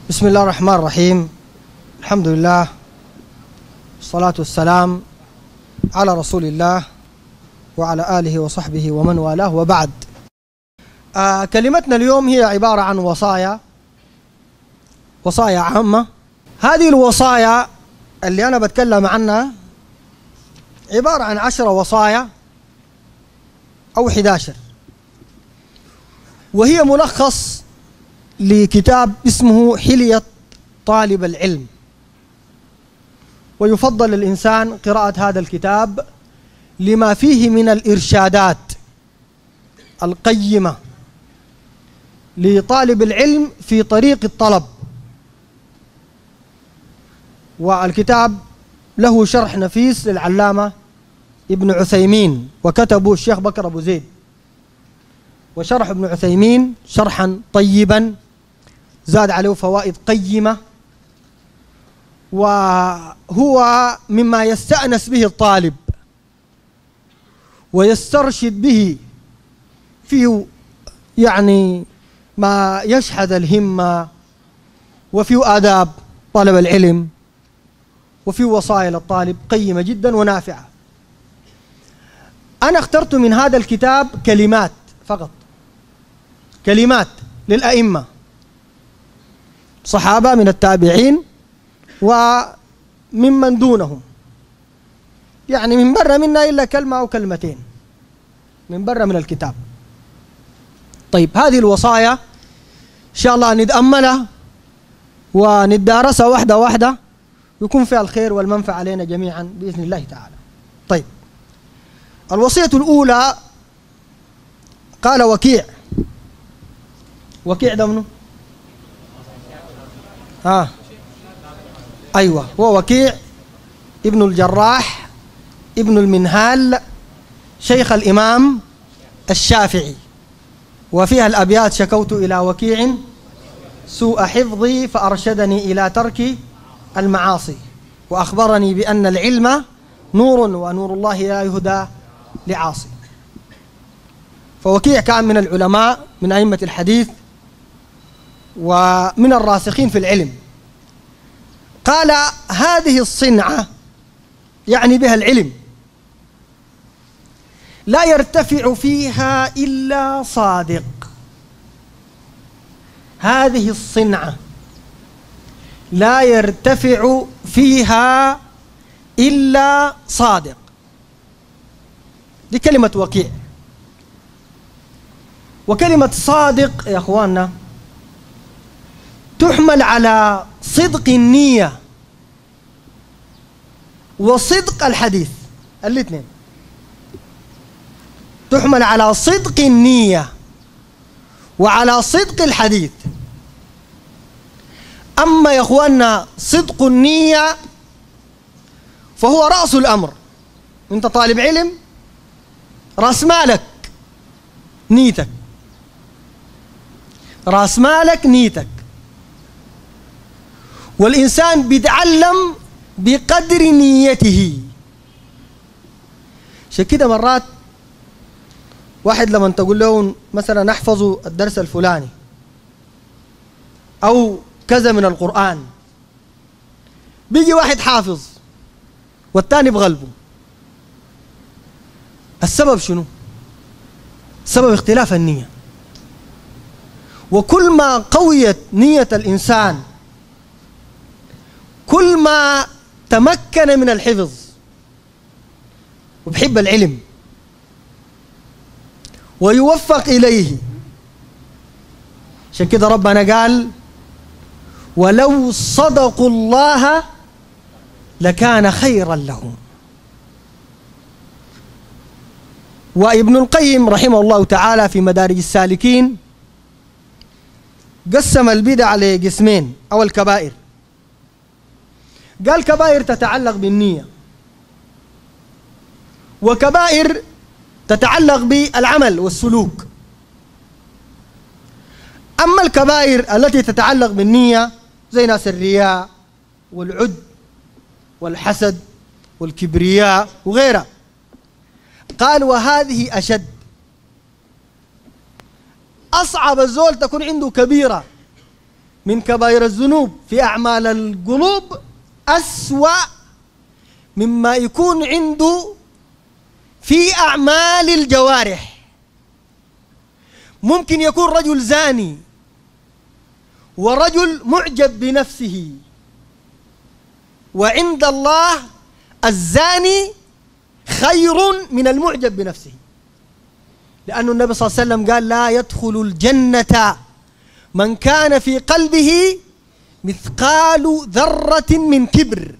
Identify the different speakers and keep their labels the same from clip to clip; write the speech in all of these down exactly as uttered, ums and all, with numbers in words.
Speaker 1: بسم الله الرحمن الرحيم. الحمد لله والصلاة والسلام على رسول الله وعلى آله وصحبه ومن والاه، وبعد. آه كلمتنا اليوم هي عبارة عن وصايا وصايا عامة. هذه الوصايا اللي أنا بتكلم عنها عبارة عن عشرة وصايا أو إحدى عشر، وهي ملخص لكتاب اسمه حلية طالب العلم، ويفضل الإنسان قراءة هذا الكتاب لما فيه من الإرشادات القيمة لطالب العلم في طريق الطلب. والكتاب له شرح نفيس للعلامة ابن عثيمين، وكتبه الشيخ بكر أبو زيد، وشرح ابن عثيمين شرحا طيبا زاد عليه فوائد قيمة، وهو مما يستأنس به الطالب ويسترشد به، فيه يعني ما يشحذ الهمة، وفيه آداب طلب العلم، وفيه وصايا للطالب قيمة جدا ونافعة. أنا اخترت من هذا الكتاب كلمات فقط، كلمات للأئمة، صحابة من التابعين وممن دونهم، يعني من برا منا إلا كلمة أو كلمتين من برا من الكتاب. طيب، هذه الوصايا إن شاء الله نتأملها وندارسها واحدة واحدة، يكون فيها الخير والمنفعة علينا جميعا بإذن الله تعالى. طيب، الوصية الأولى قال وكيع. وكيع ده منه؟ ها آه. أيوة، هو وكيع ابن الجراح ابن المنهال شيخ الإمام الشافعي، وفيها الأبيات: شكوت إلى وكيع سوء حفظي فأرشدني إلى ترك المعاصي، وأخبرني بأن العلم نور ونور الله لا يهدى لعاصي. فوكيع كان من العلماء من أئمة الحديث ومن الراسخين في العلم. قال: هذه الصنعة، يعني بها العلم، لا يرتفع فيها إلا صادق. هذه الصنعة لا يرتفع فيها إلا صادق. دي كلمة وكيع. وكلمة صادق يا أخواننا تحمل على صدق النية وصدق الحديث، الاثنين. تحمل على صدق النية وعلى صدق الحديث. أما يا أخواننا صدق النية فهو رأس الأمر. أنت طالب علم، رأس مالك نيتك، رأس مالك نيتك. والإنسان بيتعلم بقدر نيته. عشان كده مرات واحد لما تقول له مثلا احفظوا الدرس الفلاني أو كذا من القرآن، بيجي واحد حافظ والتاني بغلبه. السبب شنو؟ سبب اختلاف النية. وكل ما قويت نية الإنسان كل ما تمكن من الحفظ وبحب العلم ويوفق إليه. عشان كده ربنا قال: ولو صدقوا الله لكان خيرا لهم. وابن القيم رحمه الله تعالى في مدارج السالكين قسم البدع لقسمين أو الكبائر. قال: كبائر تتعلق بالنية، وكبائر تتعلق بالعمل والسلوك. أما الكبائر التي تتعلق بالنية زي ناس الرياء والعد والحسد والكبرياء وغيرها، قال: وهذه أشد. أصعب الزول تكون عنده كبيرة من كبائر الذنوب في أعمال القلوب أسوأ مما يكون عنده في أعمال الجوارح. ممكن يكون رجل زاني ورجل معجب بنفسه، وعند الله الزاني خير من المعجب بنفسه، لأن النبي صلى الله عليه وسلم قال لا يدخل الجنة من كان في قلبه مثقال ذرة من كبر.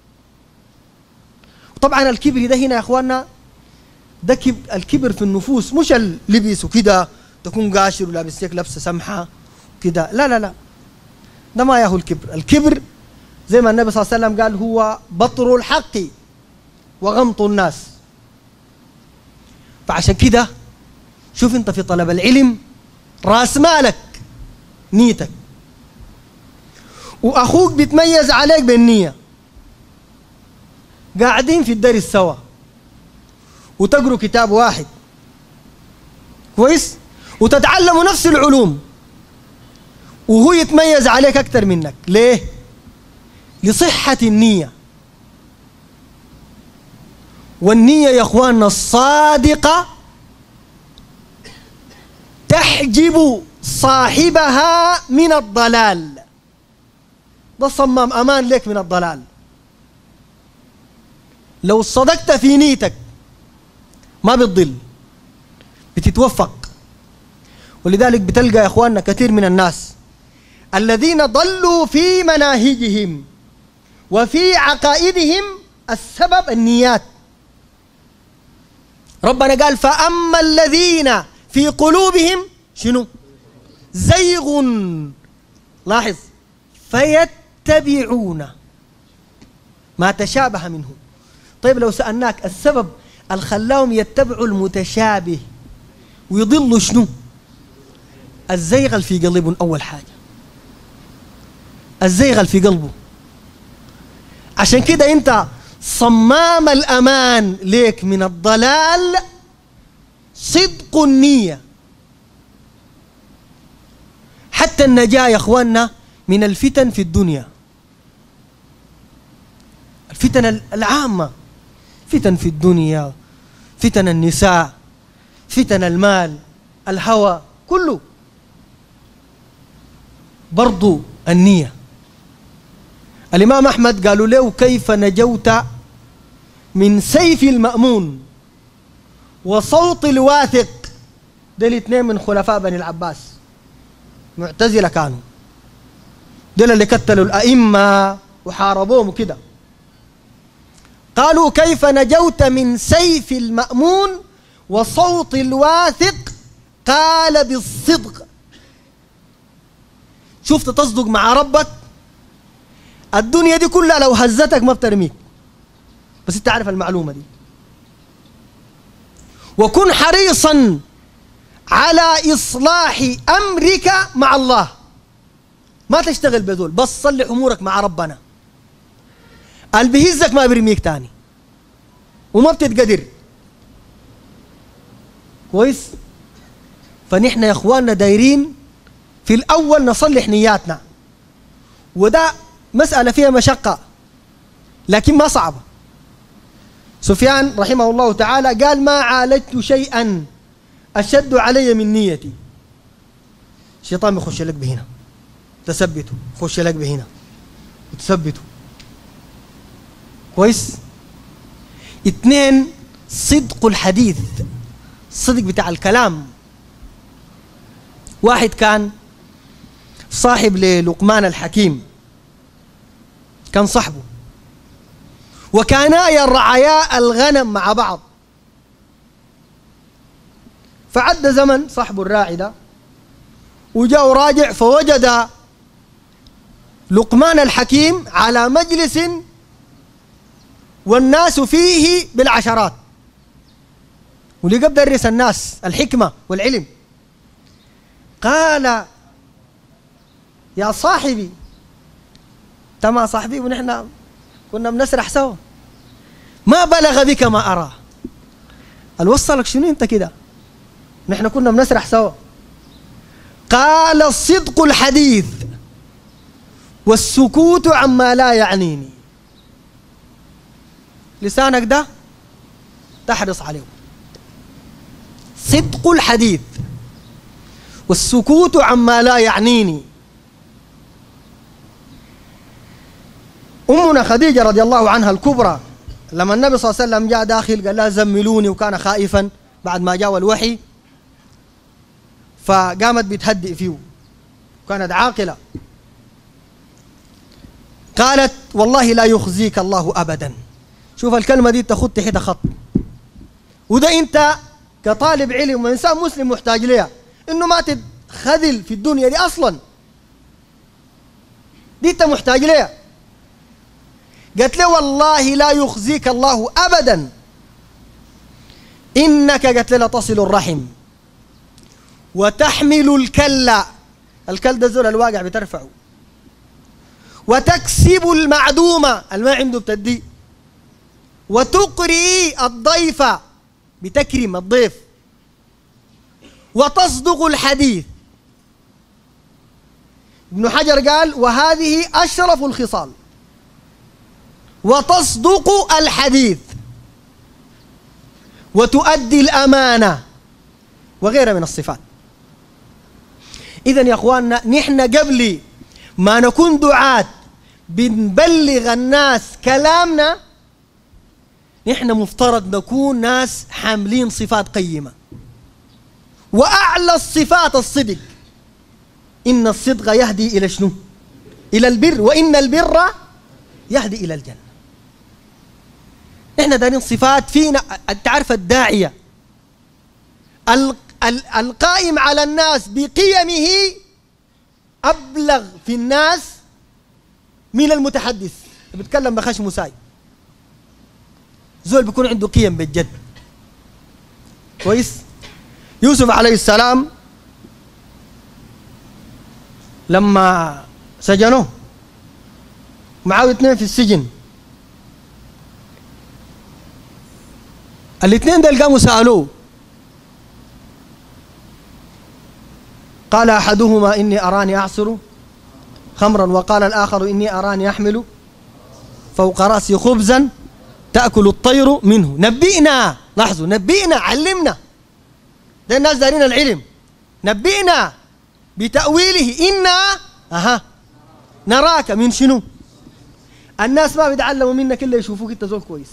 Speaker 1: طبعا الكبر ده هنا يا اخواننا ده الكبر في النفوس، مش اللبس وكده تكون قاشر ولابس لك لبسه سمحه كده، لا لا لا، ده ما ياهو الكبر. الكبر زي ما النبي صلى الله عليه وسلم قال هو بطر الحق وغمط الناس. فعشان كده شوف انت في طلب العلم راس مالك نيتك، واخوك بيتميز عليك بالنية، قاعدين في الدرس سوا وتقروا كتاب واحد كويس وتتعلموا نفس العلوم، وهو يتميز عليك اكتر منك. ليه؟ لصحة النية. والنية يا اخواننا الصادقة تحجب صاحبها من الضلال. ده صمام امان لك من الضلال. لو صدقت في نيتك ما بتضل، بتتوفق. ولذلك بتلقى يا اخواننا كثير من الناس الذين ضلوا في مناهجهم وفي عقائدهم السبب النيات. ربنا قال فأما الذين في قلوبهم شنو؟ زيغ. لاحظ، فيتبعون ما تشابه منه. طيب لو سألناك السبب اللي خلاهم يتبعوا المتشابه ويضلوا شنو؟ الزيغ اللي في قلبهم. أول حاجة الزيغ اللي في قلبه. عشان كده أنت صمام الأمان ليك من الضلال صدق النية. حتى النجاة يا أخواننا من الفتن في الدنيا، الفتن العامة، فتن في الدنيا، فتن النساء، فتن المال، الهوى، كله برضو النية. الإمام أحمد قالوا له كيف نجوت من سيف المأمون وصوت الواثق. دول الاثنين من خلفاء بني العباس، معتزلة كانوا، دول اللي قتلوا الأئمة وحاربوهم وكده. قالوا كيف نجوت من سيف المأمون وصوت الواثق؟ قال بالصدق. شفت تصدق مع ربك، الدنيا دي كلها لو هزتك ما بترميك، بس انت عارف المعلومة دي. وكن حريصا على إصلاح أمرك مع الله، ما تشتغل بذول، بس صلح أمورك مع ربنا. اللي بيهزك ما بيرميك تاني وما بتتقدر كويس. فنحن يا اخواننا دايرين في الأول نصلح نياتنا، وده مسألة فيها مشقة لكن ما صعبة. سفيان رحمه الله تعالى قال ما عالجت شيئا أشد علي من نيتي. الشيطان بيخش لك بهنا تثبته، يخش لك بهنا وتثبته كويس. اثنين صدق الحديث، الصدق بتاع الكلام. واحد كان صاحب للقمان الحكيم، كان صاحبه، وكانا يرعيا الغنم مع بعض. فعد زمن صاحبه الراعي ده وجاء راجع فوجد لقمان الحكيم على مجلس والناس فيه بالعشرات، ولقى بدرس الناس الحكمة والعلم. قال يا صاحبي، تما صاحبي ونحن كنا بنسرح سوا، ما بلغ بك ما أرى. قال وصلك شنو انت كده؟ نحن كنا بنسرح سوا. قال صدق الحديث والسكوت عما لا يعنيني. لسانك ده تحرص عليه. صدق الحديث والسكوت عما لا يعنيني. أمنا خديجة رضي الله عنها الكبرى لما النبي صلى الله عليه وسلم جاء داخل قال لها زملوني، وكان خائفا بعد ما جاء الوحي، فقامت بتهدئ فيه، كانت عاقلة. قالت والله لا يخزيك الله أبدا. شوف الكلمة دي تخط تحت خط، وده أنت كطالب علم وإنسان مسلم محتاج ليها، إنه ما تتخذل في الدنيا دي أصلا، دي أنت محتاج ليها. قالت له والله لا يخزيك الله أبدا، إنك قالت له تصل الرحم وتحمل الكلا، الكل ده زول الواقع بترفعه، وتكسب المعدومة الما عنده بتدي، وتقري الضيف بتكرم الضيف، وتصدق الحديث. ابن حجر قال وهذه أشرف الخصال، وتصدق الحديث، وتؤدي الأمانة، وغيرها من الصفات. إذن يا أخواننا نحن قبل ما نكون دعاة بنبلغ الناس كلامنا، نحن مفترض نكون ناس حاملين صفات قيمة، وأعلى الصفات الصدق. إن الصدق يهدي إلى شنو؟ إلى البر، وإن البر يهدي إلى الجنة. نحن دارين صفات فينا. تعرف الداعية القائم على الناس بقيمه أبلغ في الناس من المتحدث بيتكلم بخشم وساي. زول بيكون عنده قيم بالجد. كويس. يوسف عليه السلام لما سجنوه معاه اثنين في السجن، الاثنين دول قاموا سألوه، قال أحدهما إني أراني أعصر خمرا، وقال الآخر إني أراني أحمل فوق رأسي خبزا تأكل الطير منه. نبئنا، لاحظوا، نبئنا، علمنا. ده الناس دارين العلم. نبئنا بتأويله إنا أها نراك من شنو؟ الناس ما بيتعلموا منك إلا يشوفوك أنت زول كويس.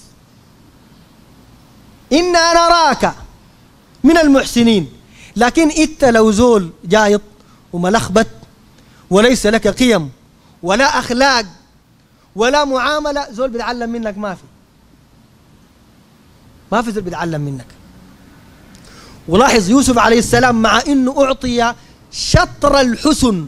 Speaker 1: إنا نراك من المحسنين. لكن أنت لو زول جايط وملخبت وليس لك قيم ولا أخلاق ولا معاملة، زول بيتعلم منك ما في ما في زول بيتعلم منك. ولاحظ يوسف عليه السلام مع إنه أعطي شطر الحسن،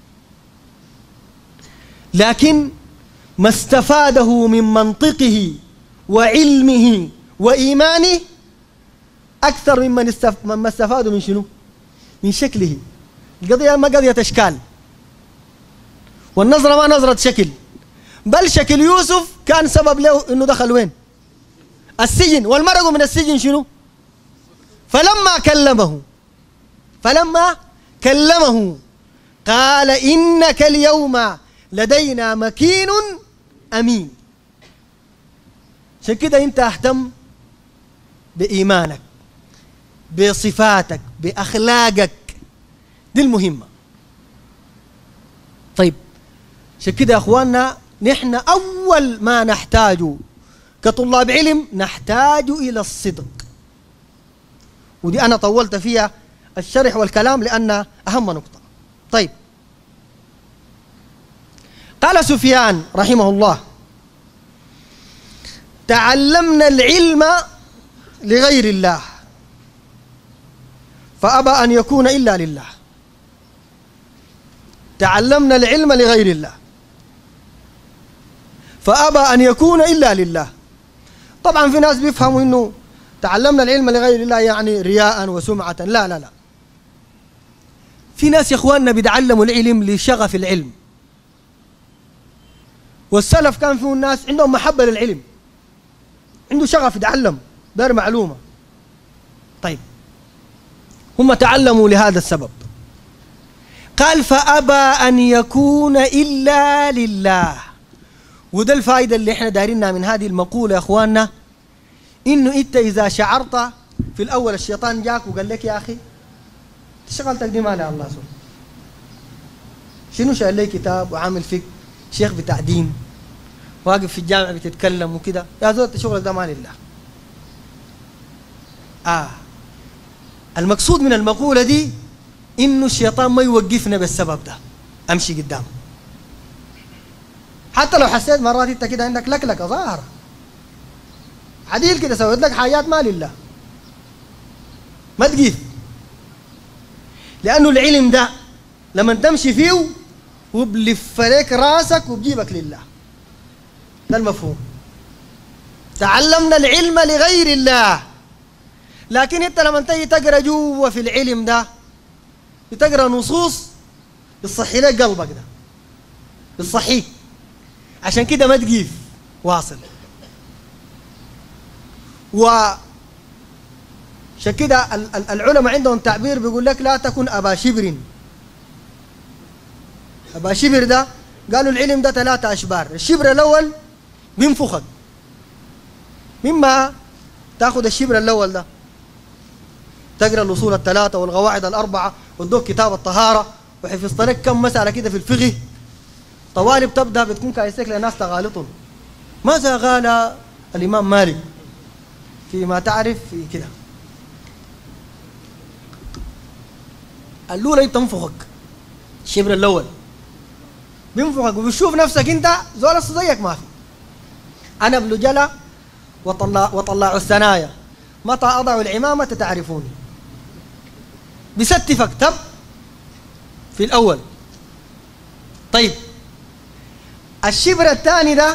Speaker 1: لكن ما استفاده من منطقه وعلمه وإيمانه أكثر ممن مما استفادوا من شنو؟ من شكله. القضية ما قضية أشكال، والنظرة ما نظرة شكل، بل شكل يوسف كان سبب له إنه دخل وين؟ السجن. والمرق من السجن شنو؟ فلما كلمه فلما كلمه قال إنك اليوم لدينا مكين أمين. عشان كده أنت اهتم بإيمانك، بصفاتك، بأخلاقك، دي المهمة. طيب، عشان كده يا أخواننا نحن أول ما نحتاج كطلاب علم نحتاج إلى الصدق، ودي أنا طولت فيها الشرح والكلام لأن أهم نقطة. طيب، قال سفيان رحمه الله تعلمنا العلم لغير الله فأبى أن يكون إلا لله. تعلمنا العلم لغير الله فأبى أن يكون إلا لله. طبعا في ناس بيفهموا إنه تعلمنا العلم لغير الله يعني رياء وسمعة. لا لا لا، في ناس يا إخواننا بيتعلموا العلم لشغف العلم، والسلف كان فيه الناس عندهم محبة للعلم، عنده شغف يتعلم دار معلومة. طيب، هم تعلموا لهذا السبب. قال فأبى أن يكون إلا لله. وده الفائدة اللي احنا دايرينها من هذه المقولة يا أخواننا، إنه إنت إذا شعرت في الأول الشيطان جاك وقال لك يا أخي تشغل تقديم على الله سبحانه، شنو شايل لي كتاب وعامل فيك شيخ بتاع دين واقف في الجامع بتتكلم وكده، يا زول شغلك ده ما لله. آه المقصود من المقولة دي إنه الشيطان ما يوقفنا بالسبب ده، أمشي قدام. حتى لو حسيت مرات أنت كده عندك لكلكة ظاهرة عديل كده سويت لك حاجات ما لله، ما تقيف، لأنه العلم ده لما تمشي فيه وبلف لك راسك وبجيبك لله. ده المفهوم. تعلمنا العلم لغير الله، لكن انت لما تيجي تقرا جوا في العلم ده بتقرا نصوص بتصحي لك قلبك ده، بتصحيك، عشان كده ما تقيف واصل. و عشان كده العلماء عندهم تعبير بيقول لك لا تكن أبا شبر. أبا شبر ده قالوا العلم ده ثلاثة أشبار. الشبر الأول بينفخك، مما تاخذ الشبر الأول ده تقرأ الأصول الثلاثة والقواعد الأربعة وتدوك كتاب الطهارة وحفظت لك كم مسألة كده في الفقه، طوالي بتبدأ بتكون كايسك لناس تغالطهم. ماذا قال الإمام مالك فيما تعرف في كده؟ الأولى تنفخك، الشبر الأول بينفخك وبتشوف نفسك أنت زول زيك ما في. أنا ابن جلا وطلع وطلع الثنايا، متى أضع العمامة تعرفوني. بستفك تب في الأول. طيب الشبر الثاني ده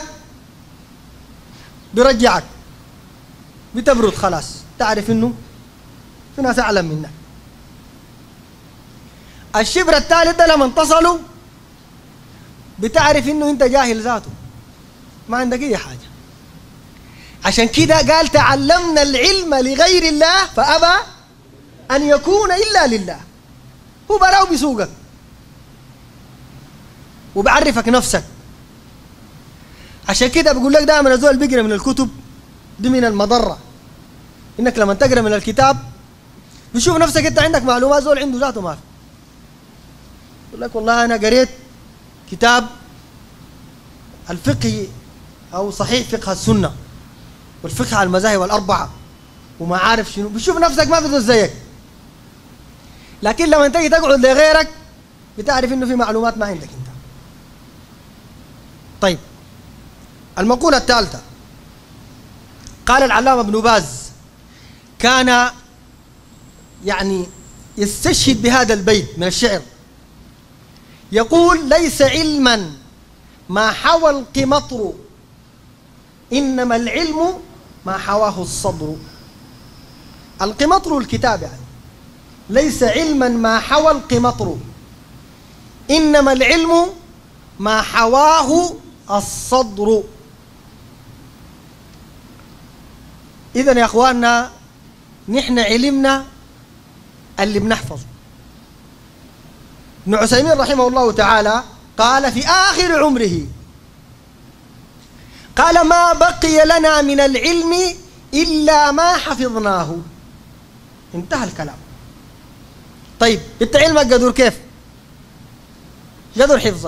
Speaker 1: بيرجعك، بتبرد خلاص، تعرف إنه في ناس أعلم منك. الشبر الثالث ده لما انتصلوا بتعرف إنه أنت جاهل ذاته، ما عندك أي حاجة. عشان كده قال تعلمنا العلم لغير الله فأبى أن يكون إلا لله. هو براو بيسوقك وبعرفك نفسك. عشان كده بقول لك دائما الزول بيقرا من الكتب دي من المضرة، إنك لما تقرا من الكتاب بيشوف نفسك أنت عندك معلومات زول عنده ذاته ما في. يقول لك والله أنا قريت كتاب الفقه أو صحيح فقه السنة والفقه على المذاهب الأربعة وما عارف شنو، بتشوف نفسك ما في زيك. لكن لما تيجي تقعد لغيرك بتعرف إنه في معلومات ما عندك أنت. طيب المقولة الثالثة، قال العلامة ابن باز كان يعني يستشهد بهذا البيت من الشعر، يقول ليس علما ما حوى القمطر إنما العلم ما حواه الصدر. القمطر الكتاب يعني، ليس علما ما حوى القمطر إنما العلم ما حواه الصدر. إذن يا أخواننا نحن علمنا اللي بنحفظه. ابن عثيمين رحمه الله تعالى قال في آخر عمره، قال ما بقي لنا من العلم إلا ما حفظناه. انتهى الكلام. طيب انت علمك قدر كيف؟ قدر حفظك،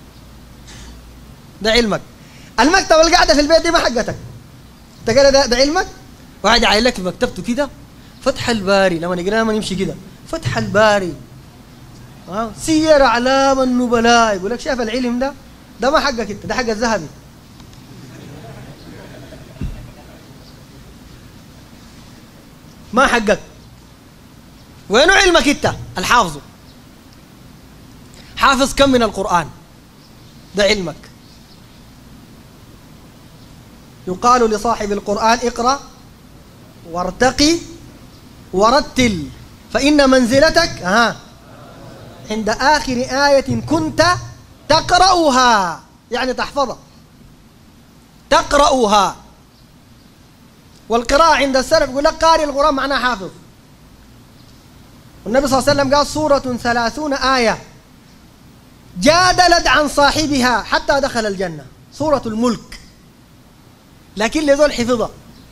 Speaker 1: ده علمك. المكتبة اللي قاعدة في البيت دي ما حقتك، انت قال ده, ده علمك. واحد عايل لك في مكتبته كده فتح الباري، لما نقرا لما نمشي كده فتح الباري، اه سير اعلام النبلاء، يقول لك شايف العلم ده ده ما حقك انت، ده حق الذهبي. ما حقك. وينو علمك انت الحافظه؟ حافظ كم من القرآن؟ ده علمك. يقال لصاحب القرآن اقرأ وارتقي ورتل فإن منزلتك ها عند آخر آية كنت تقرأها، يعني تحفظها تقرأها. والقراءة عند السلف يقول لك قارئ القرآن معناه حافظ. والنبي صلى الله عليه وسلم قال سورة ثلاثون آية جادلت عن صاحبها حتى دخل الجنة، سورة الملك، لكن لذول حفظها.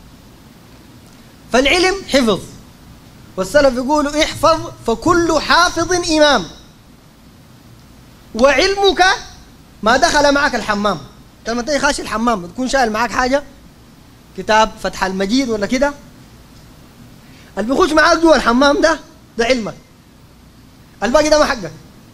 Speaker 1: فالعلم حفظ، والسلف يقولوا احفظ فكل حافظ إمام. وعلمك ما دخل معك الحمام، لما تيجي خاشي الحمام تكون شايل معك حاجة، كتاب فتح المجيد ولا كده، اللي بيخش معاك جوا الحمام ده ده علمك، الباقي ده ما حقك.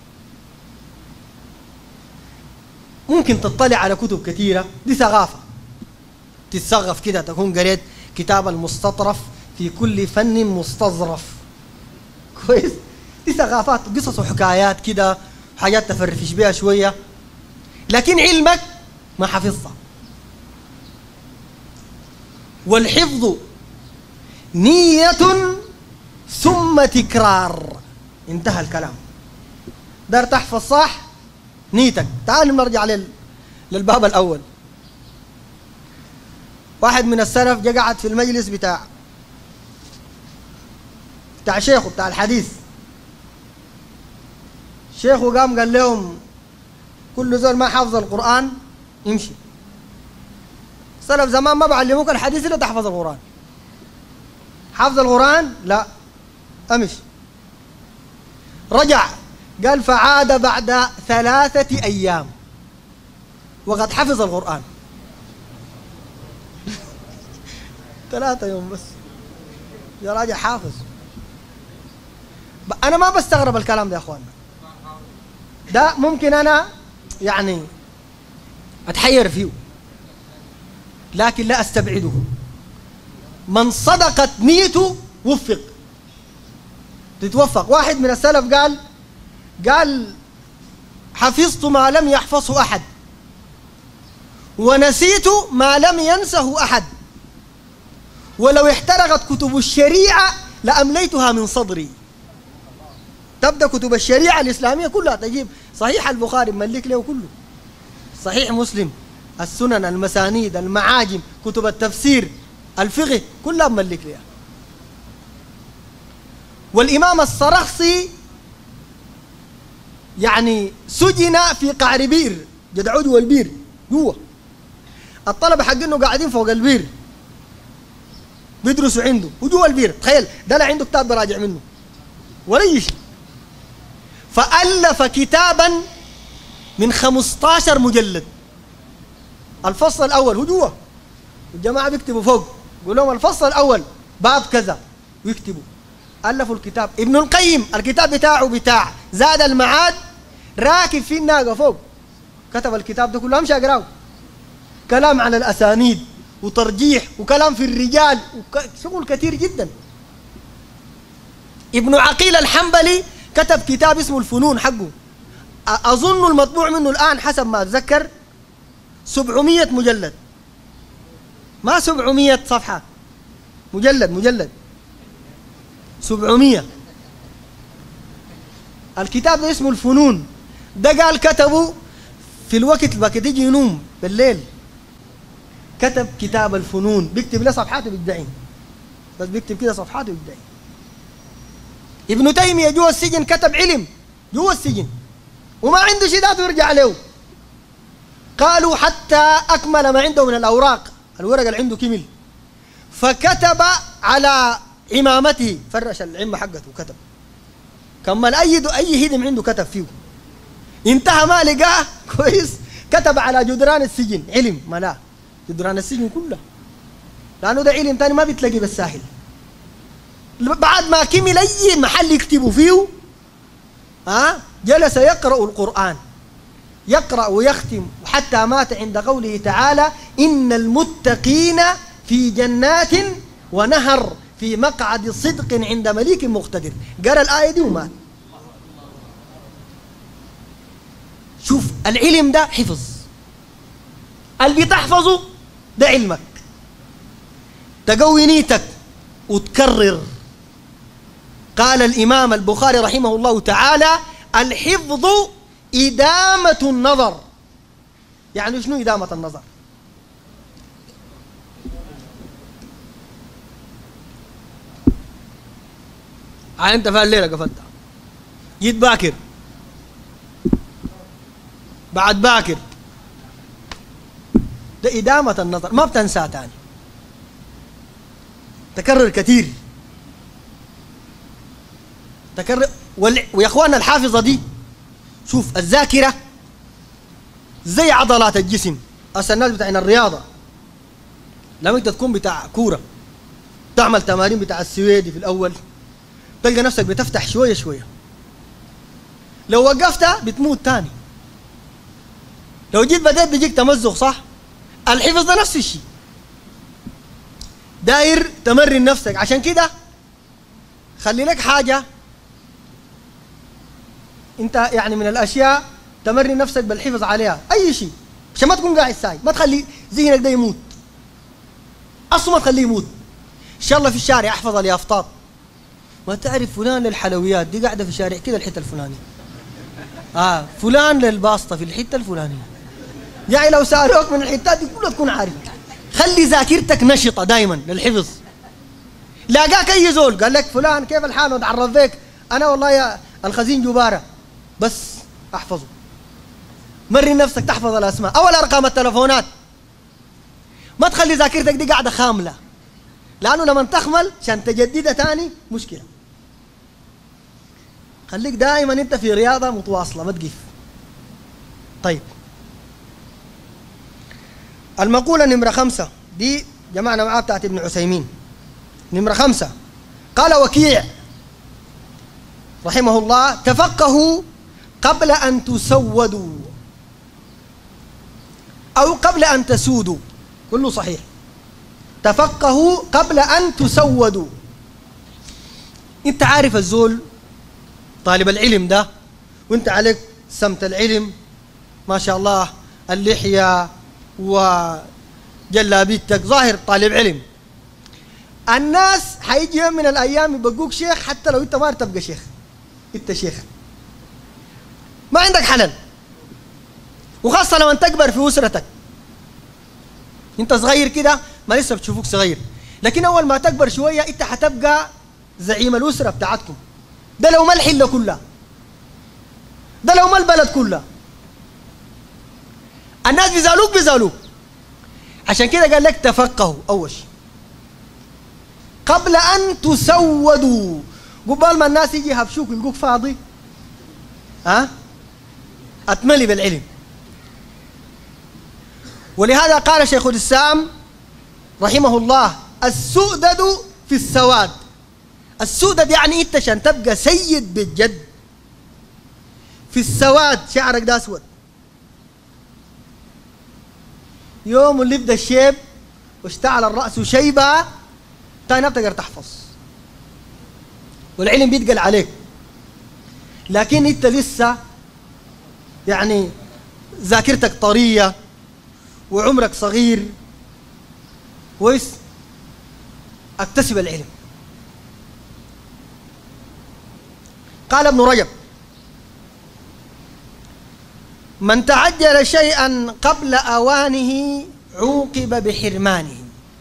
Speaker 1: ممكن تطلع على كتب كثيرة، دي ثقافة، تتثقف كده، تكون قريت كتاب المستطرف في كل فن مستظرف، كويس، دي ثقافات، قصص وحكايات كده، حاجات تفرفش بيها شوية، لكن علمك ما حفظها. والحفظ نية ثم تكرار، انتهى الكلام. دار تحفظ صح نيتك. تعالوا نرجع لل... للباب الأول. واحد من السلف جاء قعد في المجلس بتاع بتاع شيخه بتاع الحديث، شيخه قام قال لهم كل زول ما حافظ القرآن يمشي. السلف زمان ما بعلموك الحديث إلا تحفظ القرآن، حافظ القرآن لا أمشي. رجع قال فعاد بعد ثلاثة أيام وقد حفظ القرآن. ثلاثة يوم بس يا راجل حافظ. أنا ما بستغرب الكلام ده يا أخوانا، ده ممكن أنا يعني أتحير فيه، لكن لا أستبعده. من صدقت نيته وفق، تتوفق. واحد من السلف قال قال حفظت ما لم يحفظه أحد، ونسيت ما لم ينسه أحد، ولو احترقت كتب الشريعة لأمليتها من صدري. تبدأ كتب الشريعة الإسلامية كلها، تجيب صحيح البخاري ملك له كله، صحيح مسلم، السنن، المسانيد، المعاجم، كتب التفسير، الفقه، كلها ملك لها. والإمام السرخسي يعني سجن في قعر بير، جدعوا جوا البير جوا، الطلبة حقينه قاعدين فوق البير بيدرسوا عنده وجوا البير. تخيل ده لا عنده كتاب براجع منه ولا شيء. فألف كتابا من خمسة عشر مجلد. الفصل الأول هو جوا، الجماعة بيكتبوا فوق، يقول لهم الفصل الأول باب كذا ويكتبوا. ألفوا الكتاب. ابن القيم الكتاب بتاعه بتاع زاد المعاد راكب فيه الناقة فوق، كتب الكتاب ده كله، أمشي أقراه، كلام عن الأسانيد وترجيح وكلام في الرجال وشغل كثير جدا. ابن عقيل الحنبلي كتب كتاب اسمه الفنون حقه، أظن المطبوع منه الآن حسب ما أتذكر سبعمية مجلد، ما سبعمية صفحة، مجلد مجلد سبعمية. الكتاب ده اسمه الفنون، ده قال كتبه في الوقت اللي تيجي ينوم بالليل، كتب كتاب الفنون، بيكتب له صفحاته بالدعين، بس بيكتب كده صفحاته بالدعين. ابن تيمية جوا السجن كتب علم جوا السجن وما عنده شهادات ويرجع له. قالوا حتى أكمل ما عنده من الأوراق، الورق اللي عنده كمل، فكتب على عمامته، فرش العمة حقته وكتب، كمل أي أي هدم عنده كتب فيه. انتهى ما لقاه كويس، كتب على جدران السجن علم، ما لا جدران السجن كلها، لأنه ده علم تاني ما بتلاقي بالساهل. بعد ما كمل أي محل يكتبوا فيه ها أه؟ جلس يقرأ القرآن، يقرأ ويختم حتى مات عند قوله تعالى إن المتقين في جنات ونهر في مقعد صدق عند مليك مقتدر. قرأ الآية دي ومات. شوف العلم ده حفظ، اللي بتحفظه ده علمك، تقوي نيتك وتكرر. قال الإمام البخاري رحمه الله تعالى الحفظ إدامة النظر. يعني شنو إدامة النظر؟ عاد انت في الليلة قفلتها، جيت باكر بعد باكر، ده إدامة النظر، ما بتنساه تاني، تكرر كثير تكرر. ويا اخواننا الحافظة دي، شوف الذاكرة زي عضلات الجسم. أصل الناس بتاعين الرياضة لما انت تكون بتاع كورة تعمل تمارين بتاع السويدي في الأول، تلقى نفسك بتفتح شوية شوية، لو وقفتها بتموت تاني. لو جيت بدأت بيجيك تمزق، صح؟ الحفظ ده نفس الشيء، داير تمرن نفسك. عشان كده خلي لك حاجة انت يعني من الاشياء تمرن نفسك بالحفظ عليها، اي شيء، عشان ما تكون قاعد ساي، ما تخلي ذهنك ده يموت، اصلا ما تخليه يموت. ان شاء الله في الشارع احفظ اليافطات، ما تعرف فلان للحلويات دي قاعده في الشارع كده الحته الفلانيه، اه فلان للباسطه في الحته الفلانيه، يعني لو سالوك من الحتات دي كلها تكون عارف. خلي ذاكرتك نشطه دائما للحفظ. لاقاك اي زول قال لك فلان كيف الحال وتعرف بك، انا والله يا الخزين جباره، بس احفظه. مرن نفسك تحفظ الاسماء او ارقام التلفونات. ما تخلي ذاكرتك دي قاعده خامله، لانه لما تخمل عشان تجددها تاني مشكله. خليك دائما انت في رياضه متواصله ما تقف. طيب المقوله نمره خمسه دي جمعنا معاه بتاعت ابن عثيمين. نمره خمسه قال وكيع رحمه الله: تفقهوا قبل ان تسودوا او قبل ان تسودوا، كله صحيح. تفقهوا قبل ان تسودوا. انت عارف الزول طالب العلم ده وانت عليك سمت العلم ما شاء الله، اللحيه وجلابيتك ظاهر طالب علم. الناس حيجي يوم من الايام يبقوك شيخ، حتى لو انت ما تبقى شيخ، انت شيخ ما عندك حلل، وخاصه لما تكبر في اسرتك. انت صغير كده ما لسه بتشوفوك صغير، لكن اول ما تكبر شويه انت حتبقى زعيم الاسره بتاعتكم. ده لو ما الحله كلها، ده لو ما البلد كلها، الناس بيزالوك بيزالوك. عشان كده قال لك تفقهوا اول شيء قبل ان تسودوا. قبل ما الناس يجي يهبشوك يلقوك فاضي، ها أه؟ اتملي بالعلم. ولهذا قال شيخ الاسلام رحمه الله: السؤدد في السواد. السؤدد يعني انت عشان تبقى سيد بالجد، في السواد شعرك ده اسود. يوم اللي يبدا الشيب واشتعل الراس شيبه تاني ما بتقدر تحفظ، والعلم بيتقل عليك. لكن انت لسه يعني ذاكرتك طريه وعمرك صغير، كويس، اكتسب العلم. قال ابن رجب: من تعجل شيئا قبل اوانه عوقب بحرمانه.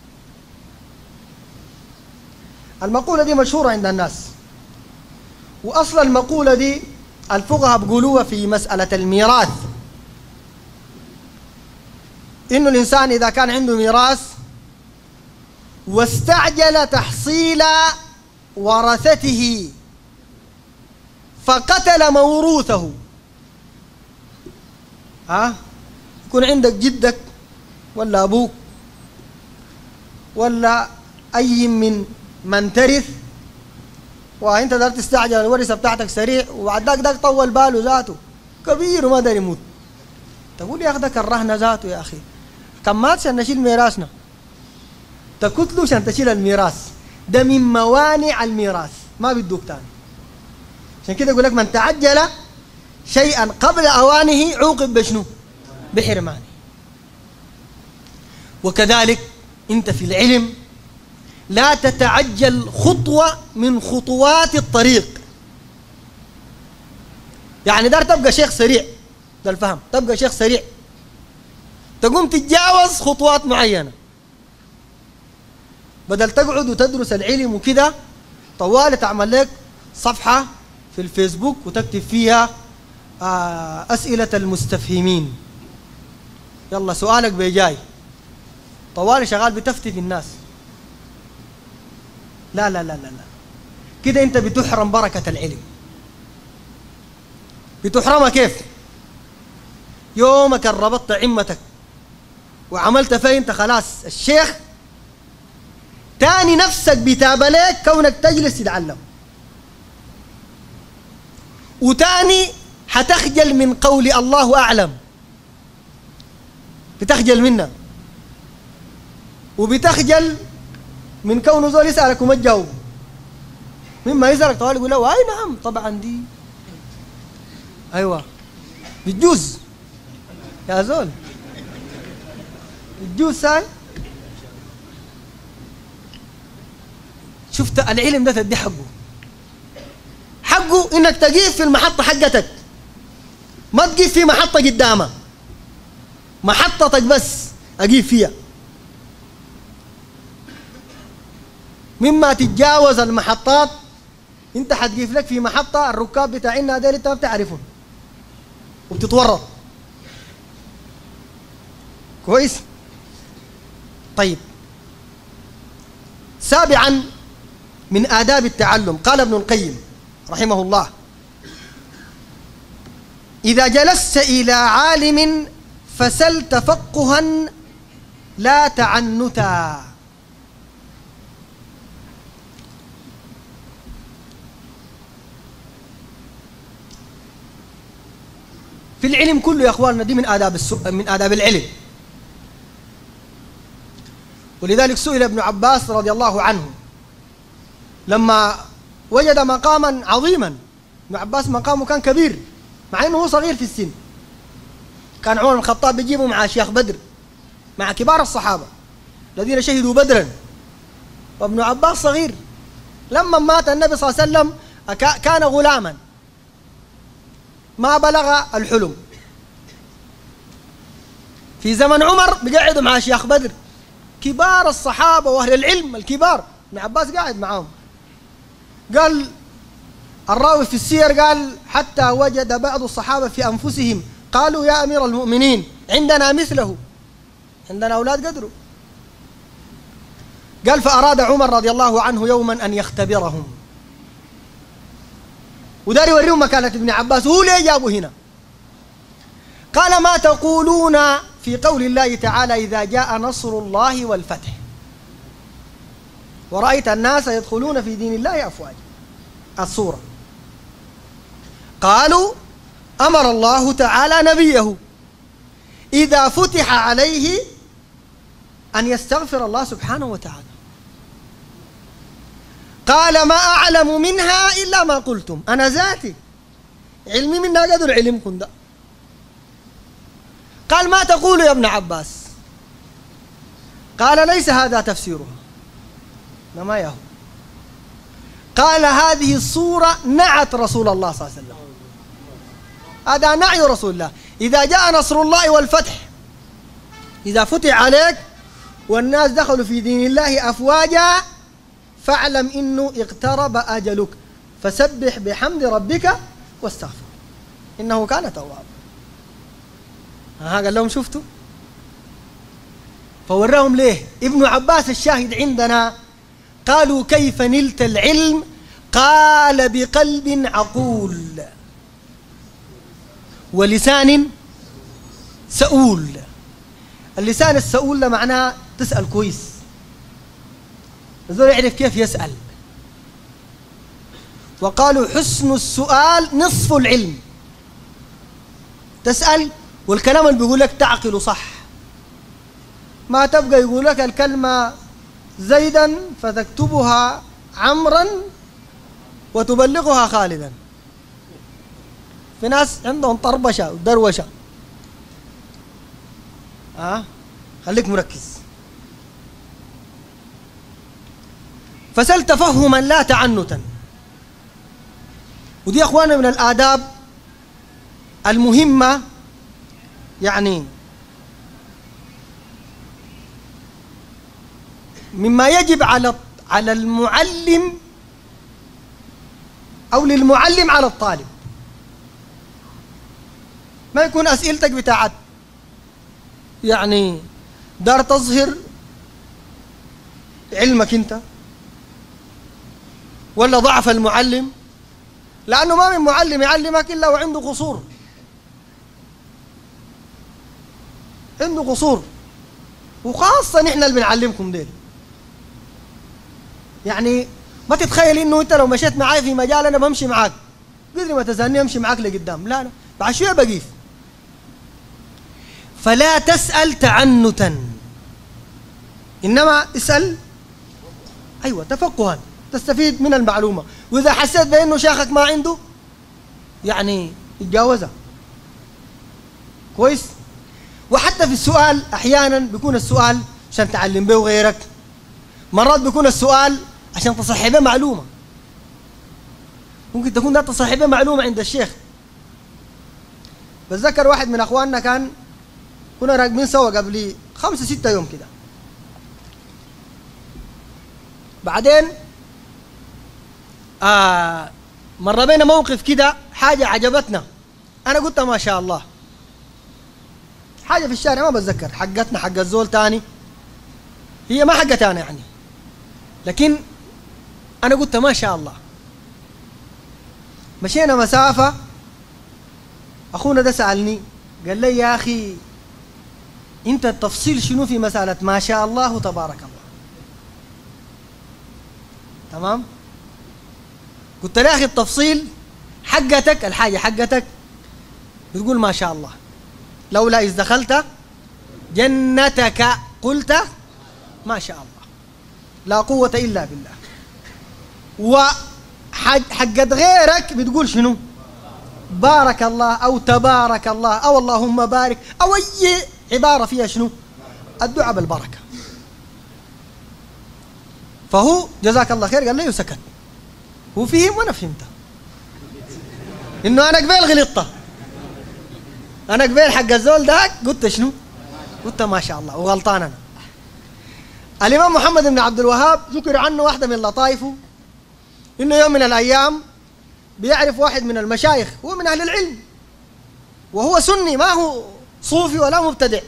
Speaker 1: المقولة دي مشهورة عند الناس، واصل المقولة دي الفقهاء بيقولوها في مسألة الميراث، انه الانسان اذا كان عنده ميراث واستعجل تحصيل ورثته فقتل موروثه، ها يكون عندك جدك ولا ابوك ولا اي من من ترث، وانت قدرت تستعجل الورثه بتاعتك سريع، وبعد ذاك ذاك طول باله ذاته كبير وما داري يموت، تقول يا اخي ده كرهنا ذاته يا اخي، كم مات عشان نشيل ميراثنا، تكتلوا عشان تشيل الميراث، ده من موانع الميراث ما بيدوك تاني. عشان كده يقول لك من تعجل شيئا قبل اوانه عوقب بشنو؟ بحرمانه. وكذلك انت في العلم لا تتعجل خطوه من خطوات الطريق. يعني دار تبقى شيخ سريع، ده الفهم، تبقى شيخ سريع تقوم تتجاوز خطوات معينه، بدل تقعد وتدرس العلم وكده طوال تعمل لك صفحه في الفيسبوك وتكتب فيها آه أسئلة المستفهمين. يلا سؤالك بيجاي طوالي شغال بتفتي في الناس. لا لا لا لا لا كده أنت بتحرم بركة العلم. بتحرمها كيف؟ يومك ربطت عمتك وعملت فيه أنت خلاص الشيخ، تاني نفسك بتاب لك كونك تجلس تتعلم، وتاني حتخجل من قول الله أعلم، بتخجل منه، وبتخجل من كونه زول يسألك وما تجاوب. مما يسألك طوال يقول له أي نعم طبعا دي أيوة بتجوز يا زول، بتجوز ساي. شفت العلم ده تدي حقه، حقه انك تقيف في المحطة حقتك، ما تقيف في محطة قدامها، محطتك بس اقيف فيها. مما تتجاوز المحطات انت حتقيف لك في محطة الركاب بتاعنا ديل انت ما بتعرفهم وبتتورط. كويس؟ طيب سابعا من آداب التعلم قال ابن القيم رحمه الله: إذا جلست إلى عالم فسل تفقها لا تعنتا. في العلم كله يا اخواننا دي من آداب من آداب العلم. ولذلك سئل ابن عباس رضي الله عنه لما وجد مقاما عظيما. ابن عباس مقامه كان كبير مع انه هو صغير في السن. كان عمر بن الخطاب بيجيبه مع شيخ بدر، مع كبار الصحابة الذين شهدوا بدرا، وابن عباس صغير. لما مات النبي صلى الله عليه وسلم كان غلاما ما بلغ الحلم. في زمن عمر بيقعدوا مع شيخ بدر كبار الصحابة وأهل العلم الكبار، ابن عباس قاعد معاهم. قال الراوي في السير قال: حتى وجد بعض الصحابة في أنفسهم قالوا يا أمير المؤمنين عندنا مثله، عندنا أولاد قدروا. قال: فأراد عمر رضي الله عنه يوما أن يختبرهم، ودار يوريهم مكانة ابن عباس. هو ليه جابوا هنا؟ قال: ما تقولون في قول الله تعالى: إذا جاء نصر الله والفتح ورأيت الناس يدخلون في دين الله أفواجا. الصورة. قالوا: أمر الله تعالى نبيه إذا فتح عليه أن يستغفر الله سبحانه وتعالى. قال: ما أعلم منها إلا ما قلتم، أنا ذاتي علمي منها قدر علمكم ده. قال: ما تقول يا ابن عباس؟ قال: ليس هذا تفسيرها، ما يهو. قال: هذه الصورة نعت رسول الله صلى الله عليه وسلم، هذا نعي رسول الله. إذا جاء نصر الله والفتح، إذا فتح عليك والناس دخلوا في دين الله أفواجا فاعلم إنه اقترب أجلك فسبح بحمد ربك واستغفر إنه كان توابا. ها قال لهم شفتوا؟ فوراهم ليه؟ ابن عباس الشاهد عندنا. قالوا: كيف نلت العلم؟ قال: بقلب عقول ولسان سؤول. اللسان السؤول ده معناه تسأل كويس، الزول يعرف كيف يسأل. وقالوا: حسن السؤال نصف العلم. تسأل والكلام اللي بيقول لك تعقل صح، ما تبقى يقول لك الكلمة زيدا فتكتبها عمرا وتبلغها خالدا. في ناس عندهم طربشة ودروشة. أه؟ خليك مركز. فسل تفهما لا تعنتا. ودي يا اخوانا من الآداب المهمة، يعني مما يجب على على المعلم أو للمعلم على الطالب. ما يكون أسئلتك بتاعت يعني دار تظهر علمك أنت ولا ضعف المعلم، لأنه ما من معلم يعلمك إلا وعنده قصور، عنده قصور. وخاصة نحن اللي بنعلمكم ديل، يعني ما تتخيل إنه أنت لو مشيت معاي في مجال أنا بمشي معاك قدر ما تزاني أمشي معاك لقدام، لا لا بعد شوية بقيف. فلا تسأل تعنتا، إنما اسأل أيوة تفقها تستفيد من المعلومة. وإذا حسيت بأنه شيخك ما عنده يعني يتجاوزها كويس. وحتى في السؤال أحيانا بيكون السؤال عشان تعلم به غيرك، مرات بيكون السؤال عشان تصحي به معلومة. ممكن تكون ده تصحي به معلومة عند الشيخ. بتذكر واحد من أخواننا كان كنا راكبين سوا قبل خمسة ستة يوم كده، بعدين آه مر بينا موقف كده حاجة عجبتنا، أنا قلت ما شاء الله، حاجة في الشارع ما بتذكر حقتنا حق الزول تاني، هي ما حقتي أنا يعني، لكن أنا قلت ما شاء الله. مشينا مسافة، أخونا ده سألني قال لي يا أخي أنت التفصيل شنو في مسألة ما شاء الله وتبارك الله؟ تمام؟ قلت له يا أخي التفصيل حقتك، الحاجة حقتك بتقول ما شاء الله، لولا إذ دخلت جنتك قلت ما شاء الله لا قوة إلا بالله. وحقت غيرك بتقول شنو؟ بارك الله أو تبارك الله أو اللهم بارك أو أي عبارة فيها شنو؟ الدعاء بالبركة. فهو جزاك الله خير قال لي وسكت، هو فهم وأنا فهمته إنه أنا قبل غلطته، أنا قبل حق الزول داك قلت شنو؟ قلت ما شاء الله وغلطان أنا. الإمام محمد بن عبد الوهاب ذكر عنه واحدة من لطائفه إنه يوم من الأيام بيعرف واحد من المشايخ، هو من أهل العلم وهو سني ما هو صوفي ولا مبتدع،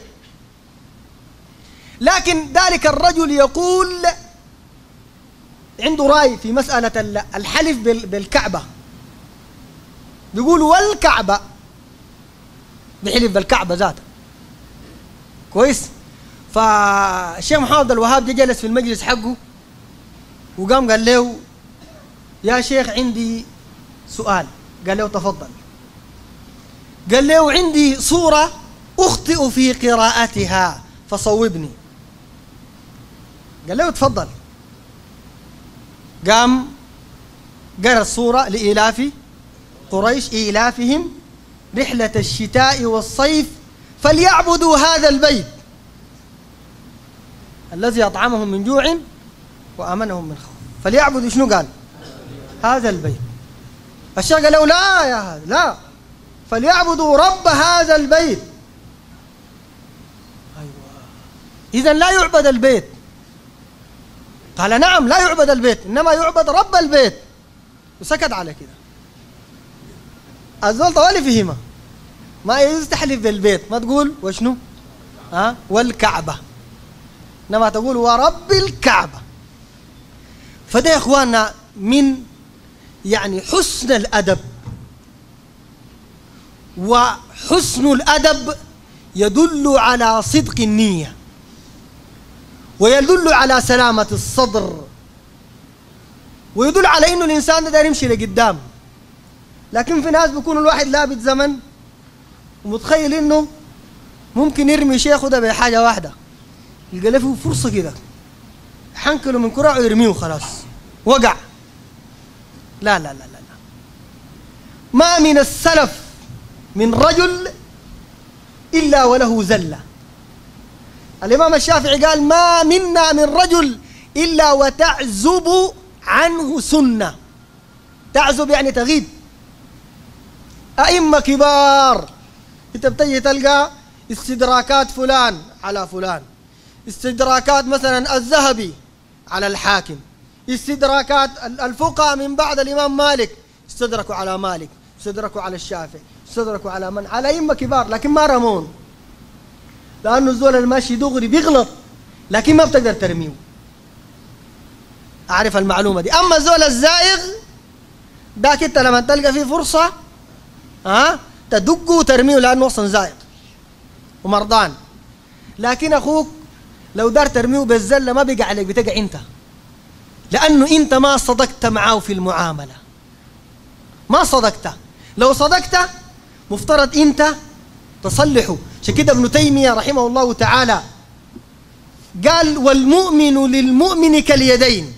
Speaker 1: لكن ذلك الرجل يقول عنده رأي في مسألة الحلف بالكعبة، بيقول والكعبة، بحلف بالكعبة ذاته كويس. فالشيخ محمد عبد الوهاب جه جلس في المجلس حقه وقام قال له يا شيخ عندي سؤال. قال له تفضل. قال له عندي صورة أخطئ في قراءتها فصوبني. قال له تفضل. قام قرأ الصورة لإيلاف قريش إيلافهم رحلة الشتاء والصيف فليعبدوا هذا البيت الذي أطعمهم من جوع وأمنهم من خوف. فليعبدوا شنو قال؟ هذا البيت. الشيخ قال له لا يا هذا لا، فليعبدوا رب هذا البيت. أيوة إذن لا يعبد البيت. قال نعم لا يعبد البيت إنما يعبد رب البيت. وسكت على كده. الزول طوالي فهمه، ما يجوز تحلف بالبيت، ما تقول وشنو؟ ها أه؟ والكعبة، إنما تقول ورب الكعبة. فده يا إخواننا من يعني حسن الأدب، وحسن الأدب يدل على صدق النية ويدل على سلامة الصدر ويدل على إنه الإنسان ده داير يمشي لقدام. لكن في ناس بيكون الواحد لابد زمن ومتخيل إنه ممكن يرمي شيخه ده بحاجة واحدة، يلقى له فيه فرصة كده حنكله من كرعه ويرميه وخلاص وقع. لا لا لا لا لا، ما من السلف من رجل إلا وله زلة. الإمام الشافعي قال ما منا من رجل إلا وتعزب عنه سنة. تعزب يعني تغيب. أئمة كبار أنت بتجي تلقى استدراكات فلان على فلان، استدراكات مثلا الذهبي على الحاكم، استدراكات الفقهاء من بعد الإمام مالك استدركوا على مالك، استدركوا على الشافعي، استدركوا على من؟ على أئمة كبار، لكن ما رمون، لأنه الزول الماشي دغري بيغلط لكن ما بتقدر ترميه. أعرف المعلومة دي. أما الزول الزائغ داك أنت لما تلقى فيه فرصة ها تدقه وترميه لأنه أصلا زائغ ومرضان. لكن أخوك لو دار ترميه بالزلة ما بيقع عليك، بتقع أنت، لأنه أنت ما صدقت معه في المعاملة، ما صدقت. لو صدقت مفترض أنت تصلحه. عشان كده ابن تيمية رحمه الله تعالى قال: والمؤمن للمؤمن كاليدين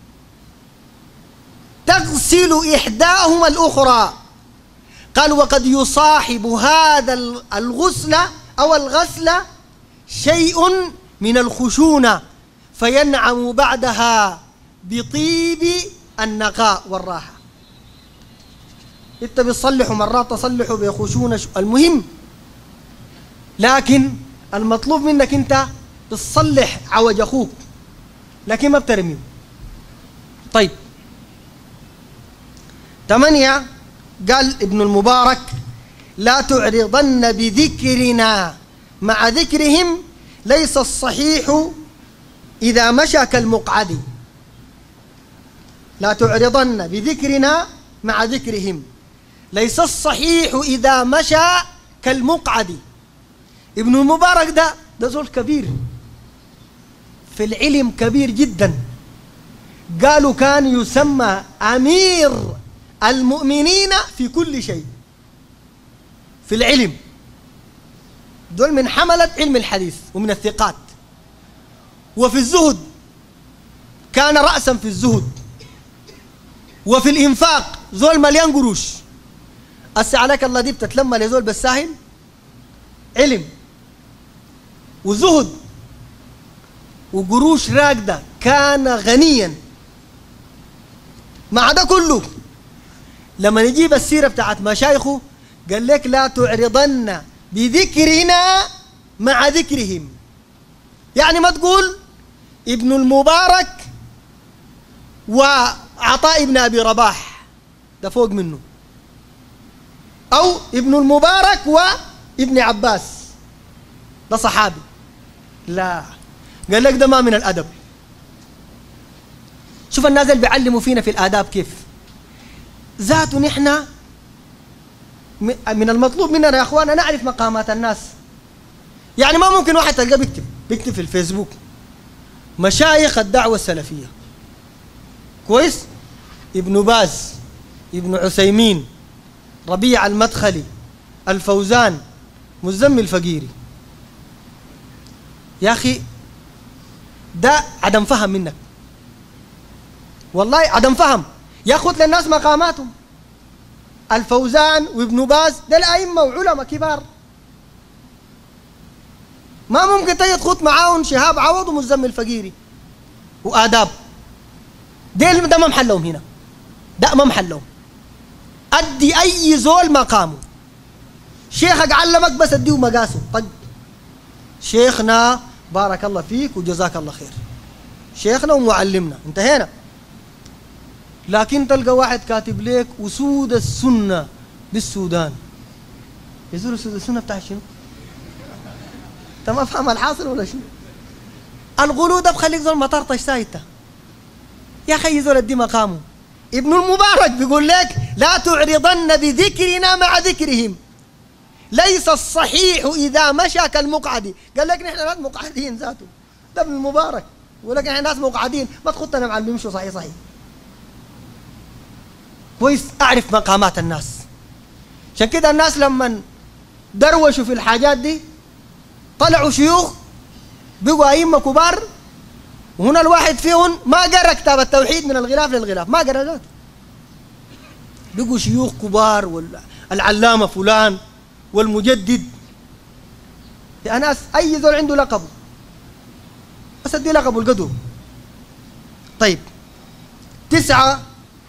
Speaker 1: تغسل إحداهما الأخرى. قال: وقد يصاحب هذا الغسل أو الغسل شيء من الخشونة فينعم بعدها بطيب النقاء والراحة. انت بتصلحوا مرات تصلحوا بخشونة، المهم، لكن المطلوب منك انت تصلح عوج اخوك لكن ما بترميه. طيب ثمانية، قال ابن المبارك: لا تعرضن بذكرنا مع ذكرهم، ليس الصحيح إذا مشى كالمقعد. لا تعرضن بذكرنا مع ذكرهم، ليس الصحيح إذا مشى كالمقعد. ابن المبارك ده ده زول كبير في العلم، كبير جدا. قالوا كان يسمى أمير المؤمنين في كل شيء في العلم. دول من حملة علم الحديث ومن الثقات. وفي الزهد كان رأسا في الزهد، وفي الإنفاق زول مليان قروش. أسي عليك الله دي بتتلمى لزول بالساهل، علم وزهد وقروش راكدة، كان غنيا. مع ده كله لما نجيب السيرة بتاعت مشايخه قال لك: لا تعرضن بذكرنا مع ذكرهم. يعني ما تقول ابن المبارك وعطاء ابن أبي رباح ده فوق منه، أو ابن المبارك وابن عباس ده صحابي. لا، قال لك ده ما من الأدب. شوف الناس اللي بيعلموا فينا في الآداب كيف ذاته. نحن من المطلوب مننا يا أخوانا نعرف مقامات الناس. يعني ما ممكن واحد تلقاه بيكتب بيكتب في الفيسبوك مشايخ الدعوة السلفية كويس، ابن باز، ابن عثيمين، ربيع المدخلي، الفوزان، مزمل الفقيري. يا أخي ده عدم فهم منك، والله عدم فهم. ياخذ للناس مقاماتهم. الفوزان وابن باز ده الأئمة وعلماء كبار، ما ممكن تجي تخوض معاهم شهاب عوض ومزمل الفقيري وآداب. ده ده ما محلهم هنا، ده ما محلهم. أدي أي زول مقامه. شيخك علمك بس أديه مقاسه. طق شيخنا بارك الله فيك وجزاك الله خير، شيخنا ومعلمنا، انتهينا. لكن تلقى واحد كاتب لك أسود السنة بالسودان. يزور أسود السنة بتاع شنو؟ أنت ما فهم الحاصل ولا شنو؟ الغلو ده بخليك زول مطرطش سايته. يا أخي زول ادي مقامه. ابن المبارك بيقول لك: لا تعرضن بذكرنا مع ذكرهم، ليس الصحيح إذا مشى كالمقعد. قال لك نحن ناس مقعدين ذاته، ده ابن المبارك ولكن نحن ناس مقعدين، ما تخطنا مع اللي بيمشوا صحيح صحيح. كويس، أعرف مقامات الناس. عشان كده الناس لما دروشوا في الحاجات دي طلعوا شيوخ بقوا أئمة كبار، وهنا الواحد فيهم ما قرأ كتاب التوحيد من الغلاف للغلاف، ما قرأ ذاته. بقوا شيوخ كبار، والعلامة فلان والمجدد. يا ناس أي زول عنده لقبه بس ادي لقبه القدر. طيب تسعة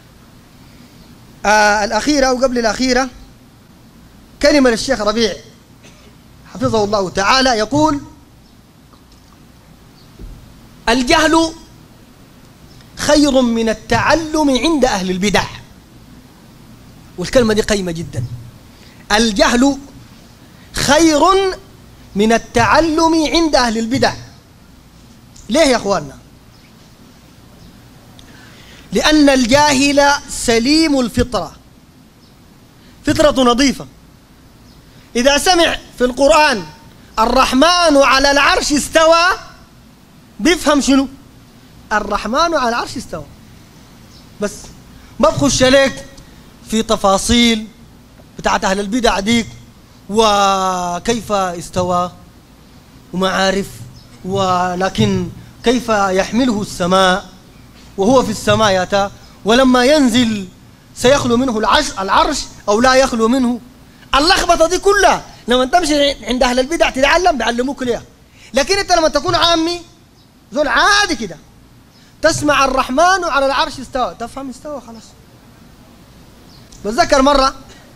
Speaker 1: آه الأخيرة أو قبل الأخيرة كلمة للشيخ ربيع حفظه الله تعالى، يقول: الجهل خير من التعلم عند أهل البدع. والكلمة دي قيمة جدا. الجهل خير من التعلم عند أهل البدع. ليه يا أخواننا؟ لأن الجاهل سليم الفطرة، فطرة نظيفة. إذا سمع في القرآن الرحمن على العرش استوى بيفهم شنو؟ الرحمن على العرش استوى بس، ما بخش عليك في تفاصيل بتاعت أهل البدع ديك وكيف استوى وما عارف، ولكن كيف يحمله السماء وهو في السماء ياتا، ولما ينزل سيخلو منه العرش العرش أو لا يخلو منه. اللخبطة دي كلها لما تمشي عند أهل البدع تتعلم بيعلموك ليها. لكن أنت لما تكون عامي زول عادي كده تسمع الرحمن على العرش استوى تفهم استوى خلاص. بتذكر مرة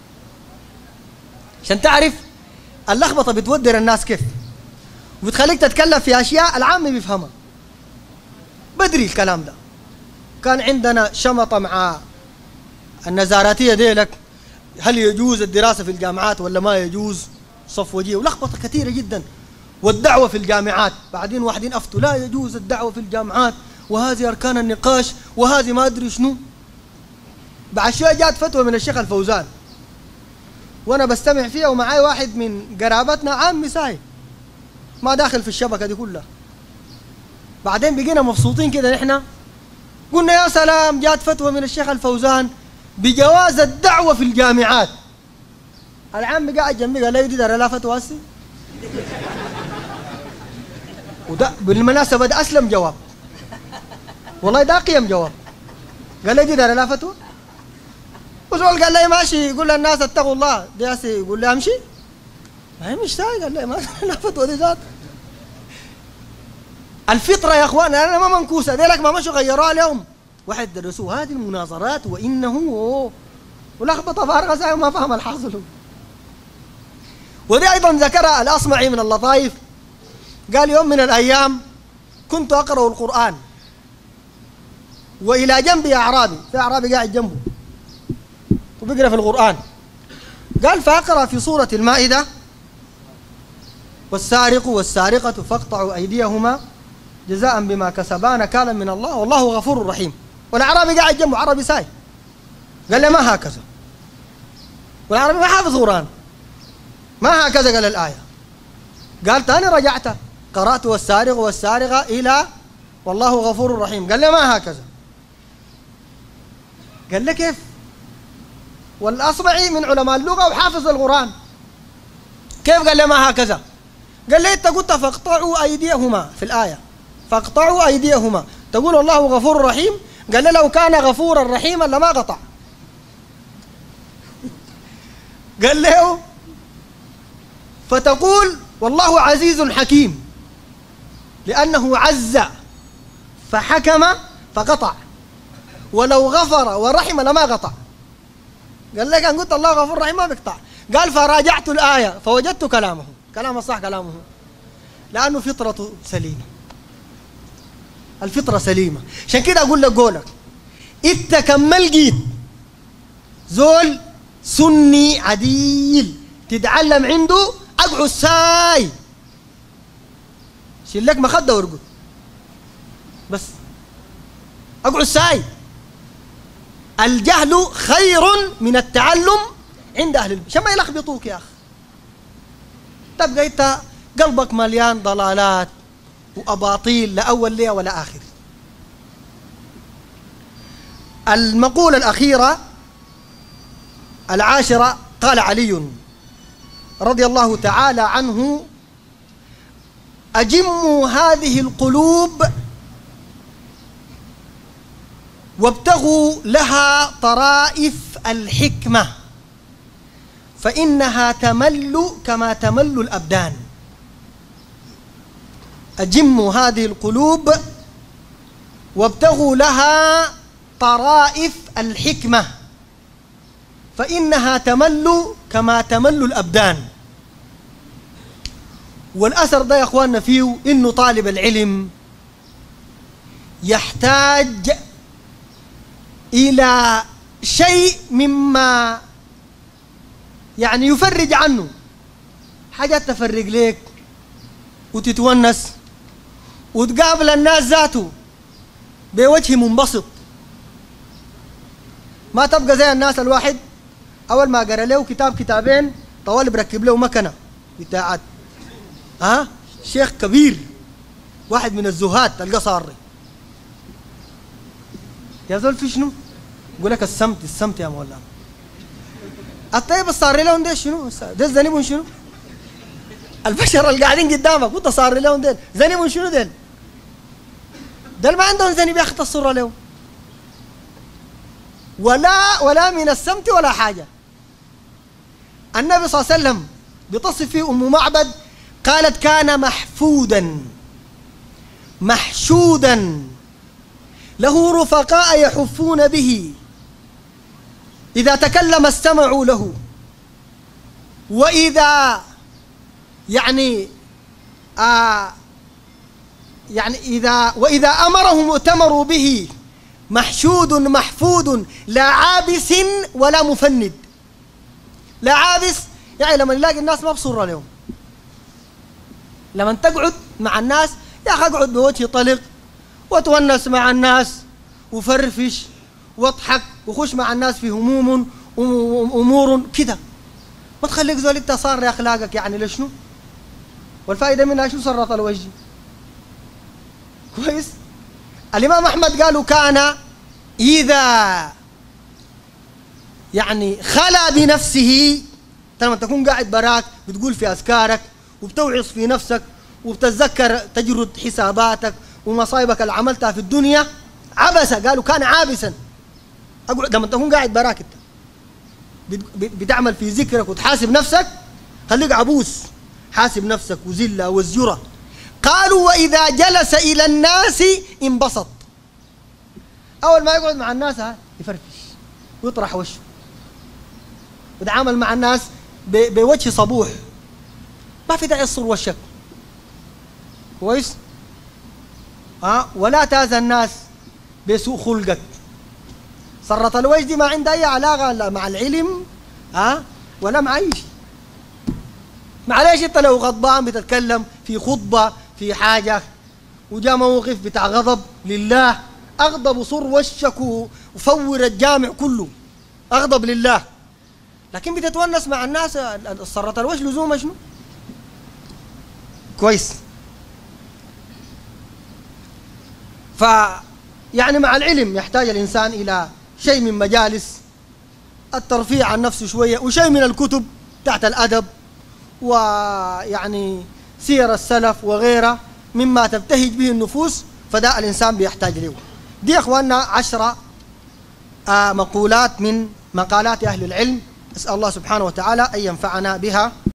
Speaker 1: عشان تعرف اللخبطة بتودر الناس كيف وبتخليك تتكلم في أشياء العامي بيفهمها. بدري الكلام ده كان عندنا شمطة مع النزاراتية ديلك، هل يجوز الدراسة في الجامعات ولا ما يجوز، صفوجية ولخبطة كثيرة جدا، والدعوة في الجامعات. بعدين واحدين أفتوا لا يجوز الدعوة في الجامعات وهذه أركان النقاش وهذه ما أدري شنو. بعد شوية جات فتوى من الشيخ الفوزان وأنا بستمع فيها ومعاي واحد من قرابتنا عامي ساي ما داخل في الشبكة دي كلها. بعدين بقينا مبسوطين كده نحن، قلنا يا سلام جات فتوى من الشيخ الفوزان بجواز الدعوة في الجامعات. العام قاعد جنبي قال لا يدي دار لا فتوى هسي. وده بالمناسبة ده أسلم جواب والله، ده قيم جواب. قال لا يدي دار لا فتوى، وزول قال لي ماشي يقول للناس اتقوا الله، دي هسي يقول لي امشي ما هي مش ساي. قال لي ما لا فتوى دي ذات الفطرة يا اخوان. انا ما منكوسة ديلك ما مشوا غيروها اليوم، واحد درسوه هذه المناظرات وانه ولخبطه فارغه زي ما فهم الحاصل. ودي ايضا ذكرها الاصمعي من اللطائف، قال يوم من الايام كنت اقرا القران والى جنبي اعرابي، في اعرابي قاعد جنبه وبيقرا في القران، قال فاقرا في سوره المائده والسارق والسارقه فاقطعوا ايديهما جزاء بما كسبا نكالا من الله والله غفور رحيم. والعربي قاعد جنبه عربي ساي، قال لي ما هكذا، والعربي ما حافظ قرآن، ما هكذا قال الآية. قال تاني رجعت قرأت والسارق والسارقة إلى والله غفور رحيم، قال لي ما هكذا. قال لي كيف؟ والأصبعي من علماء اللغة وحافظ القرآن، كيف قال لي ما هكذا؟ قال لي أنت قلت فاقطعوا أيديهما في الآية، فاقطعوا أيديهما تقول الله غفور رحيم، قال لي لو كان غفورا رحيما لما قطع. قال له فتقول والله عزيز حكيم لأنه عز فحكم فقطع، ولو غفر ورحم لما قطع. قال لك أن قلت الله غفور رحيم ما بيقطع. قال فراجعت الآية فوجدت كلامه، كلام الصح كلامه، لأنه فطرة سليمة، الفطرة سليمة. عشان كده أقول لك قولك إنت كمل جيت زول سني عديل تتعلم عنده، أقعد ساي شيل لك مخدة وارقد بس، أقعد ساي. الجهل خير من التعلم عند أهل العلم، عشان ما يلخبطوك يا أخي. تبقى أنت قلبك مليان ضلالات وأباطيل لا أول ليه ولا آخر. المقولة الأخيرة العاشرة، قال علي رضي الله تعالى عنه أجموا هذه القلوب وابتغوا لها طرائف الحكمة فإنها تمل كما تمل الأبدان. أجموا هذه القلوب وابتغوا لها طرائف الحكمة فإنها تمل كما تمل الأبدان. والأثر ده يا أخواننا فيه إنه طالب العلم يحتاج إلى شيء مما يعني يفرج عنه، حاجات تفرج ليك وتتونس وتقابل الناس ذاته بوجه منبسط. ما تبقى زي الناس الواحد أول ما قرأ له كتاب كتابين طوال بركب له مكنة بتاعت ها أه؟ شيخ كبير، واحد من الزهاد تلقى صاري يا زول في شنو؟ يقول لك السمت السمت يا مولانا. الطيب الصاري لهم ده شنو؟ ده زنيبون شنو؟ البشر اللي قاعدين قدامك وانت صاري لهم ديل زنيبون شنو ديل؟ دل ما عندهم زنيب ياخذ الصورة له ولا ولا من السمت ولا حاجة. النبي صلى الله عليه وسلم بتصف فيه أم معبد قالت كان محفودا محشودا له رفقاء يحفون به، إذا تكلم استمعوا له، وإذا يعني آه يعني إذا وإذا أمرهم ائتمروا به، محشود محفود لا عابس ولا مفند. لا عابس يعني لما يلاقي الناس ما بصورة لهم، لما تقعد مع الناس يا أخي اقعد بوجه طلق وتونس مع الناس وفرفش واضحك وخش مع الناس في هموم وأمور كده، ما تخليك زول انت صار أخلاقك يعني لشنو؟ والفائدة منها شو؟ سرط الوجه. كويس؟ الإمام أحمد قالوا كان إذا يعني خلا بنفسه، لما تكون قاعد براك بتقول في أذكارك وبتوعظ في نفسك وبتتذكر تجرد حساباتك ومصايبك اللي عملتها في الدنيا، عبس، قالوا كان عابسا. أقول لما تكون قاعد براك انت بتعمل في ذكرك وتحاسب نفسك، خليك عبوس، حاسب نفسك وزلة وزجرة. قالوا وإذا جلس إلى الناس انبسط، أول ما يقعد مع الناس يفرفش ويطرح وشه ويتعامل مع الناس بوجه صبوح، ما في داعي يصر وشك. كويس؟ ها ولا تاذى الناس بسوء خلقك. سرة الوجه دي ما عندها أي علاقة لا مع العلم ها ولا مع أي شيء. معلش أنت لو غضبان بتتكلم في خطبة في حاجة وجاء موقف بتاع غضب لله، أغضب صر وشك وفور الجامع كله، أغضب لله. لكن بتتونس مع الناس سرة الوجه لزومها شنو؟ كويس؟ ف يعني مع العلم يحتاج الإنسان إلى شيء من مجالس الترفيع عن نفسه شوية، وشيء من الكتب تحت الأدب ويعني سير السلف وغيرها مما تبتهج به النفوس، فده الإنسان بيحتاج له. دي يا أخواننا عشرة آه مقولات من مقالات أهل العلم، أسأل الله سبحانه وتعالى أن ينفعنا بها.